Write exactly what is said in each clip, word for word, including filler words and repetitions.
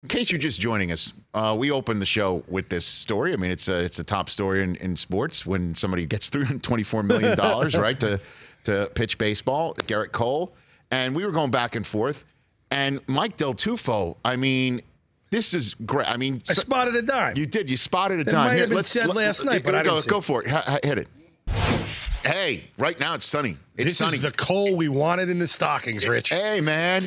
case you're just joining us, uh, we opened the show with this story. I mean, it's a it's a top story in, in sports when somebody gets three hundred twenty-four million dollars, right, to to pitch baseball. Garrett Cole, and we were going back and forth. And Mike Del Tufo, I mean, this is great. I mean, I spotted a dime. You did. You spotted a It dime. might Here, have been let's said let, last let, night, but go, I didn't see go it. for it. H- hit it. Hey, right now it's sunny. It's this sunny. is the Cole we wanted in the stockings, Rich. Hey, man.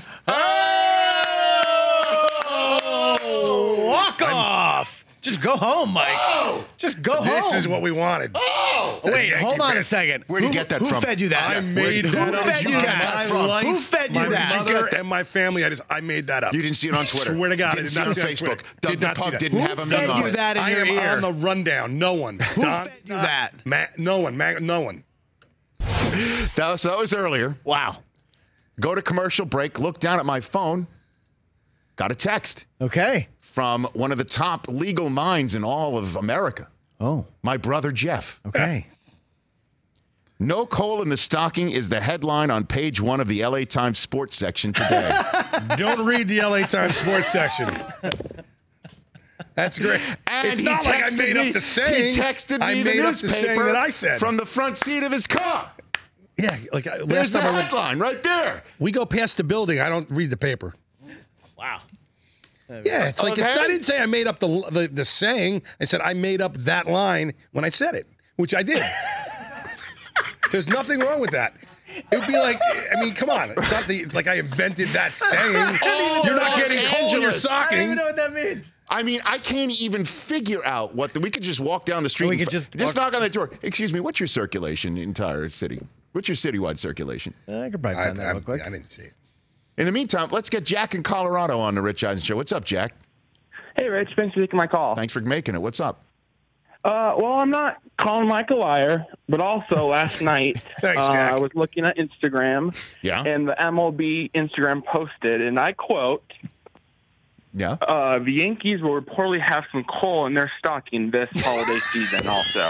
Oh, walk off. Just go home, Mike. Oh! Just go This home. is what we wanted. Oh! Wait, Yankee hold on fan. a second. Where'd you Who- get that who from? Who fed you that? I made Who that up. fed you on that? my From? life, Who fed you my that? mother and my family. I just I made that up. You didn't see it on Twitter. Swear to God, Didn't I did see it not on see it on Facebook. Twitter. Doug Did the not see Pub that. didn't Who have him fed in on you it. that in I your am ear? on the rundown. No one. Who Don, fed you uh, that? Ma- no one. Ma- no one. That was, that was earlier. Wow. Go to commercial break. Look down at my phone. Got a text Okay. from one of the top legal minds in all of America. Oh, My brother Jeff. okay. No Cole in the stocking is the headline on page one of the L A Times sports section today. Don't read the L A Times sports section. That's great. And it's he not like I texted made me, up the saying. He texted me I the made up the saying newspaper that I said. from the front seat of his car. Yeah, like I- There's last the time I read, headline right there. we go past the building. I don't read the paper. Wow. Yeah, it's like it's, Okay. I didn't say I made up the, the the saying. I said I made up that line when I said it, which I did. There's nothing wrong with that. It would be like, I mean, come on. It's not the, like I invented that saying. Oh, You're not Los getting Cole in your Angeles. I don't even stocking. know what that means. I mean, I can't even figure out what the, we could just walk down the street. We and could fi- just just walk- knock on the door. Excuse me, what's your circulation in the entire city? What's your citywide circulation? I could probably I, find that I, real quick. I didn't see it. In the meantime, let's get Jack in Colorado on the Rich Eisen Show. What's up, Jack? Hey, Rich. Thanks for taking my call. Thanks for making it. What's up? Uh, well, I'm not calling Mike a liar, but also last night Thanks, uh, Jack. I was looking at Instagram, Yeah. and the M L B Instagram posted, and I quote, Yeah. uh, the Yankees will reportedly have some coal in their stocking this holiday season also.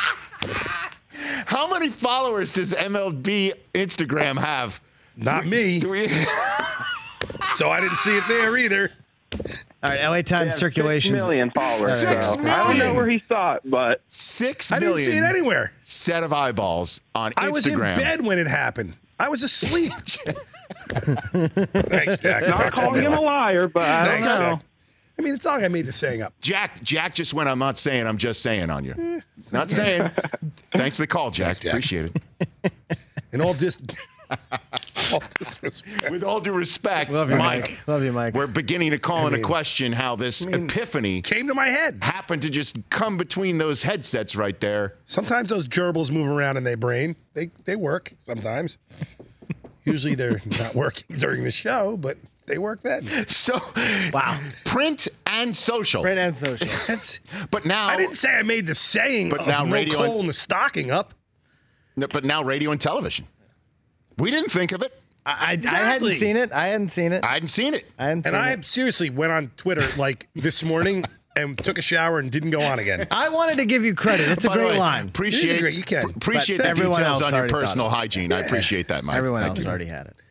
How many followers does M L B Instagram have? Not me. Do we? So I didn't see it there either. All right, L A They Times have circulation. Six million followers. Six so I don't know million. where he saw it, but Six I didn't see it million anywhere. set of eyeballs on Instagram. I was in bed when it happened. I was asleep. Thanks, Jack. not calling him a liar, but I don't Thanks, know. Jack. I mean, it's not like I made the saying up. Jack, Jack just went, I'm not saying, I'm just saying on you. Not saying. Thanks for the call, Jack. Thanks, Jack. Appreciate it. And all dis. all disrespect. With all due respect, Love you, Mike, Mike. Love you, Mike. we're beginning to call I into mean- question how this mean- epiphany Came to my head. happened to just come between those headsets right there. Sometimes those gerbils move around in their brain. They they work sometimes. Usually they're not working during the show, but they work then. So, Wow. print and social. Print and social. That's, But now, I didn't say I made the saying But of now no radio coal and- in the stocking up. no, but now radio and television. We didn't think of it. I, I, I Exactly. hadn't seen it. I hadn't seen it. I hadn't seen it. I hadn't And seen I it. seriously went on Twitter like this morning and took a shower and didn't go on again. I wanted to give you credit. It's a By the great way, line. Appreciate It is great. You can. appreciate But the everyone details else on your already thought personal of it. hygiene. I appreciate that, Mike. Everyone Thank else you. already had it.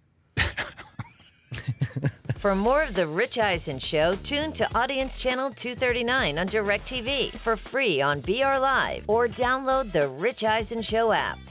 For more of The Rich Eisen Show, tune to Audience Channel two thirty-nine on DirecTV for free on B R Live or download the Rich Eisen Show app.